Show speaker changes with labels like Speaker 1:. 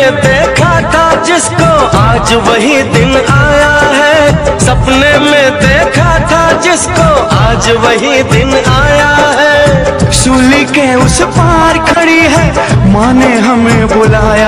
Speaker 1: देखा था जिसको आज वही दिन आया है। सपने में देखा था जिसको आज वही दिन आया है।
Speaker 2: सूली के उस पार खड़ी है, माँ ने हमें बुलाया